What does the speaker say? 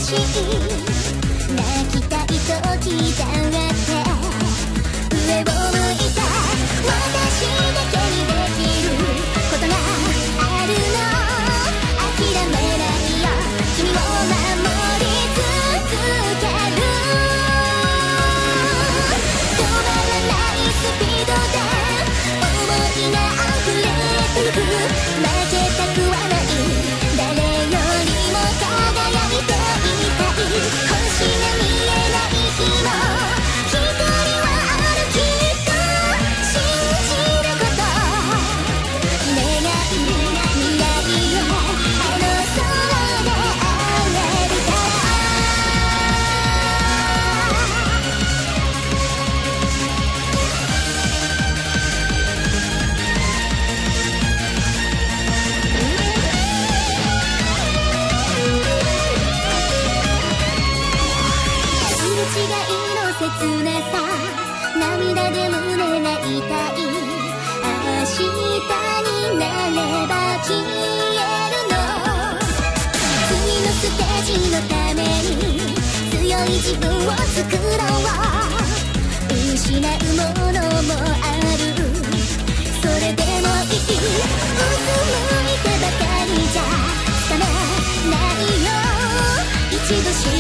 しい泣きたい時だって上を向いた私だけにできることがあるの諦めないよ君を守り続ける止まらないスピードで想いが溢れてく負けたくはない誰よりも輝いていたい星が見えない日も光はあるきっと信じること願い未来をあの空で会えるからすれ違いの切なさ涙で胸が痛い明日になれば消えるの次のステージのために強い自分を作ろう失うものもあるそれでもいいうつむいてばかりじゃつかめないよ一度